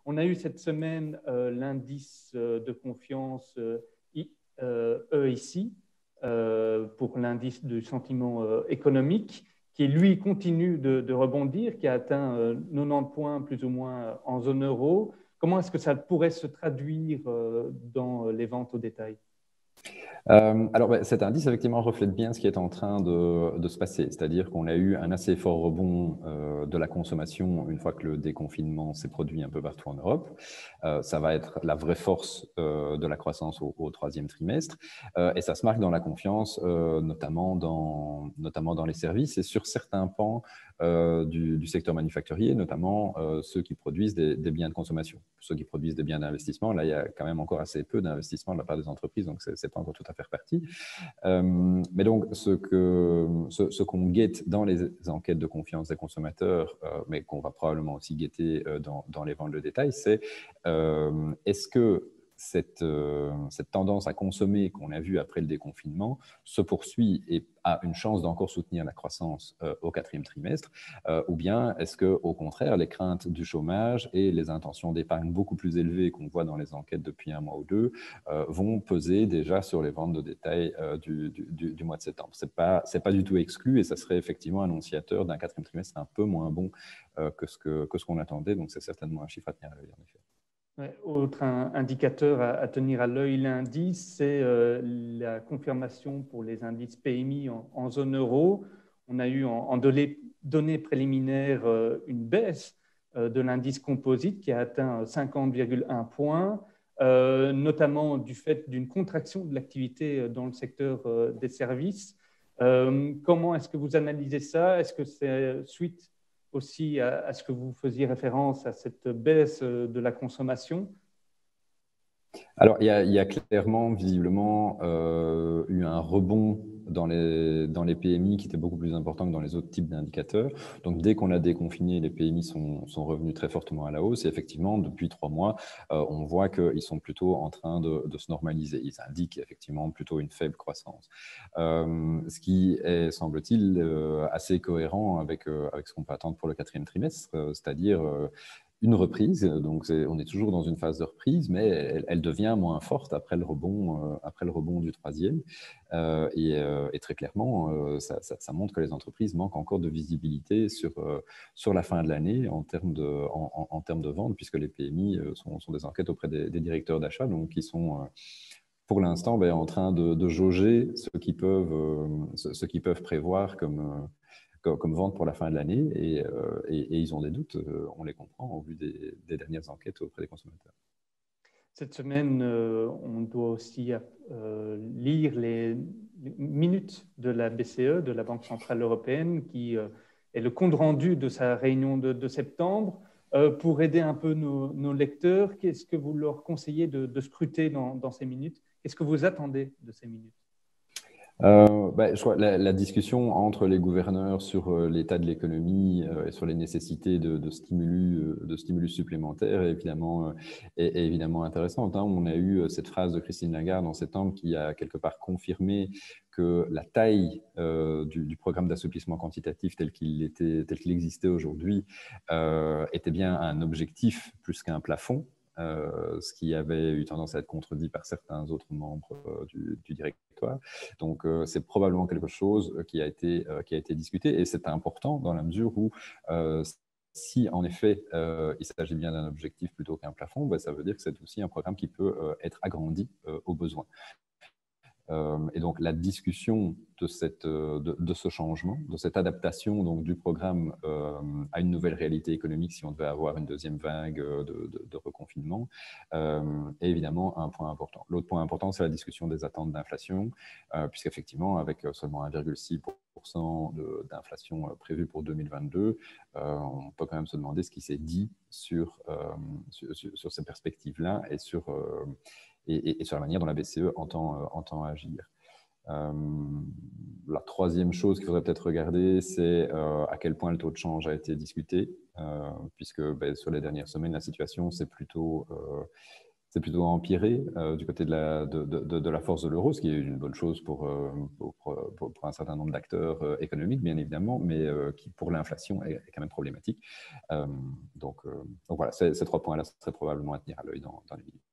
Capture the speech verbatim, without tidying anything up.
On a eu cette semaine euh, l'indice de confiance euh, E I C euh, pour l'indice du sentiment euh, économique, qui lui continue de, de rebondir, qui a atteint euh, quatre-vingt-dix points plus ou moins en zone euro. Comment est-ce que ça pourrait se traduire euh, dans les ventes au détail? Euh, alors, bah, cet indice, effectivement, reflète bien ce qui est en train de, de se passer. C'est-à-dire qu'on a eu un assez fort rebond euh, de la consommation une fois que le déconfinement s'est produit un peu partout en Europe. Euh, ça va être la vraie force euh, de la croissance au, au troisième trimestre. Euh, et ça se marque dans la confiance, euh, notamment, dans, notamment dans les services et sur certains pans euh, du, du secteur manufacturier, notamment euh, ceux qui produisent des, des biens de consommation. Ceux qui produisent des biens d'investissement, là, il y a quand même encore assez peu d'investissement de la part des entreprises, donc ce n'est pas encore tout à fait reparti. Euh, mais donc, ce qu'on ce, ce qu'on guette dans les enquêtes de confiance des consommateurs, euh, mais qu'on va probablement aussi guetter euh, dans, dans les ventes de détail, c'est euh, est-ce que Cette, euh, cette tendance à consommer qu'on a vue après le déconfinement se poursuit et a une chance d'encore soutenir la croissance euh, au quatrième trimestre, euh, ou bien est-ce qu'au contraire, les craintes du chômage et les intentions d'épargne beaucoup plus élevées qu'on voit dans les enquêtes depuis un mois ou deux euh, vont peser déjà sur les ventes de détail euh, du, du, du mois de septembre. Ce n'est pas, c'est pas du tout exclu et ça serait effectivement annonciateur d'un quatrième trimestre un peu moins bon euh, que ce que, que ce qu'on attendait, donc c'est certainement un chiffre à tenir à l'œil en effet. Ouais, autre un, indicateur à, à tenir à l'œil lundi, c'est euh, la confirmation pour les indices P M I en, en zone euro. On a eu en, en données, données préliminaires euh, une baisse euh, de l'indice composite qui a atteint cinquante virgule un points, euh, notamment du fait d'une contraction de l'activité dans le secteur euh, des services. Euh, comment est-ce que vous analysez ça? Est-ce que c'est suite aussi à, à ce que vous faisiez référence à cette baisse de la consommation? Alors, il y a, il y a clairement, visiblement, euh, eu un rebond dans les, dans les P M I qui était beaucoup plus important que dans les autres types d'indicateurs. Donc, dès qu'on a déconfiné, les P M I sont, sont revenus très fortement à la hausse. Et effectivement, depuis trois mois, euh, on voit qu'ils sont plutôt en train de, de se normaliser. Ils indiquent effectivement plutôt une faible croissance. Euh, ce qui est, semble-t-il, euh, assez cohérent avec, euh, avec ce qu'on peut attendre pour le quatrième trimestre, euh, c'est-à-dire euh, une reprise, donc est, on est toujours dans une phase de reprise, mais elle, elle devient moins forte après le rebond, euh, après le rebond du troisième. Euh, et, euh, et très clairement, euh, ça, ça, ça montre que les entreprises manquent encore de visibilité sur, euh, sur la fin de l'année en termes de, en, en, en termes de vente, puisque les P M I sont, sont des enquêtes auprès des, des directeurs d'achat, donc qui sont... Euh, pour l'instant, ben, en train de, de jauger ce qu'ils peuvent, euh, ce, ce qu'ils peuvent prévoir comme, euh, comme, comme vente pour la fin de l'année et, euh, et, et ils ont des doutes, euh, on les comprend au vu des, des dernières enquêtes auprès des consommateurs. Cette semaine, euh, on doit aussi euh, lire les, les minutes de la B C E, de la Banque centrale européenne, qui euh, est le compte-rendu de sa réunion de, de septembre. Euh, pour aider un peu nos, nos lecteurs, qu'est-ce que vous leur conseillez de, de scruter dans, dans ces minutes? Qu'est-ce que vous attendez de ces minutes? Euh, bah, je crois la, la discussion entre les gouverneurs sur euh, l'état de l'économie euh, et sur les nécessités de, de, stimulus, euh, de stimulus supplémentaires est évidemment, euh, est, est évidemment intéressante. Hein. On a eu euh, cette phrase de Christine Lagarde en septembre qui a quelque part confirmé que la taille euh, du, du programme d'assouplissement quantitatif tel qu'il était, tel qu'il existait aujourd'hui euh, était bien un objectif plus qu'un plafond. Euh, ce qui avait eu tendance à être contredit par certains autres membres euh, du, du directoire. Donc, euh, c'est probablement quelque chose qui a été, euh, qui a été discuté et c'est important dans la mesure où euh, si en effet euh, il s'agit bien d'un objectif plutôt qu'un plafond, ben, ça veut dire que c'est aussi un programme qui peut euh, être agrandi euh, au besoin. Euh, et donc, la discussion de, cette, de, de ce changement, de cette adaptation donc, du programme euh, à une nouvelle réalité économique, si on devait avoir une deuxième vague de, de, de reconfinement, euh, est évidemment un point important. L'autre point important, c'est la discussion des attentes d'inflation, euh, puisqu'effectivement, avec seulement un virgule six pour cent d'inflation prévue pour deux mille vingt-deux, euh, on peut quand même se demander ce qui s'est dit sur, euh, sur, sur, sur ces perspectives-là et sur... Euh, Et, et, et sur la manière dont la B C E entend, euh, entend agir. Euh, la troisième chose qu'il faudrait peut-être regarder, c'est euh, à quel point le taux de change a été discuté, euh, puisque ben, sur les dernières semaines, la situation s'est plutôt, euh, c'est plutôt empiré euh, du côté de la, de, de, de la force de l'euro, ce qui est une bonne chose pour, euh, pour, pour, pour un certain nombre d'acteurs euh, économiques, bien évidemment, mais euh, qui, pour l'inflation, est, est quand même problématique. Euh, donc, euh, donc voilà, ces, ces trois points-là seraient probablement à tenir à l'œil dans, dans les minutes.